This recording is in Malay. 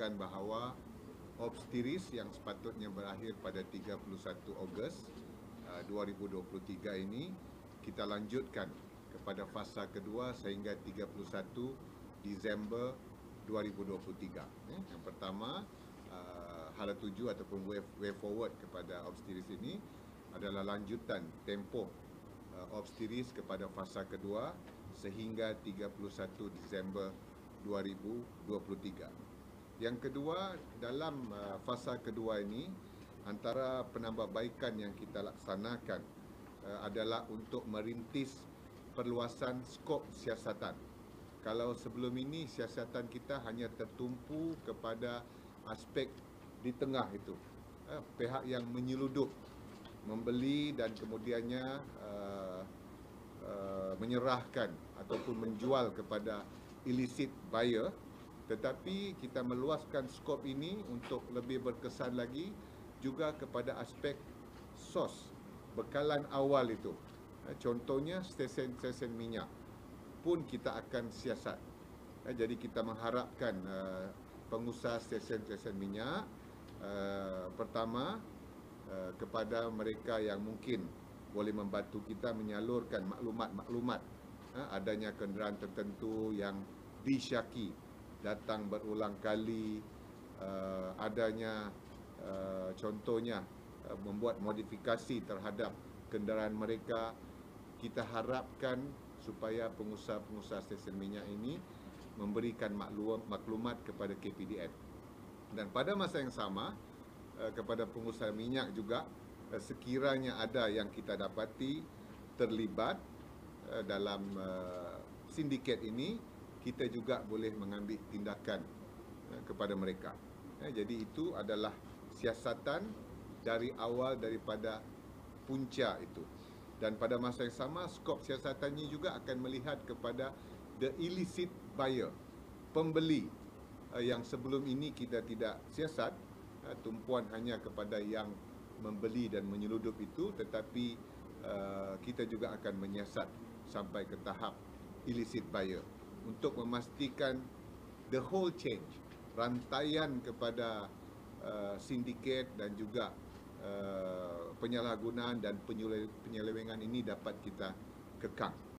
menyatakan bahawa Obstiris yang sepatutnya berakhir pada 31 Ogos 2023 ini kita lanjutkan kepada fasa kedua sehingga 31 Disember 2023. Yang pertama, hala tuju ataupun way forward kepada Obstiris ini adalah lanjutan tempoh Obstiris kepada fasa kedua sehingga 31 Disember 2023. Yang kedua, dalam fasa kedua ini, antara penambahbaikan yang kita laksanakan adalah untuk merintis perluasan skop siasatan. Kalau sebelum ini siasatan kita hanya tertumpu kepada aspek di tengah itu, pihak yang menyeludup, membeli dan kemudiannya menyerahkan ataupun menjual kepada illicit buyer, tetapi kita meluaskan skop ini untuk lebih berkesan lagi juga kepada aspek sos, bekalan awal itu. Contohnya stesen-stesen minyak pun kita akan siasat. Jadi kita mengharapkan pengusaha stesen-stesen minyak pertama kepada mereka yang mungkin boleh membantu kita menyalurkan maklumat-maklumat adanya kenderaan tertentu yang disyaki datang berulang kali, adanya contohnya membuat modifikasi terhadap kenderaan mereka. Kita harapkan supaya pengusaha-pengusaha stesen minyak ini memberikan maklumat kepada KPDN. Dan pada masa yang sama kepada pengusaha minyak juga, sekiranya ada yang kita dapati terlibat dalam sindiket ini, kita juga boleh mengambil tindakan kepada mereka. Jadi itu adalah siasatan dari awal daripada punca itu. Dan pada masa yang sama, skop siasatannya juga akan melihat kepada the illicit buyer, pembeli yang sebelum ini kita tidak siasat, tumpuan hanya kepada yang membeli dan menyeludup itu, tetapi kita juga akan menyiasat sampai ke tahap illicit buyer untuk memastikan the whole change, rantaian kepada sindiket dan juga penyalahgunaan dan penyelewengan ini dapat kita kekang.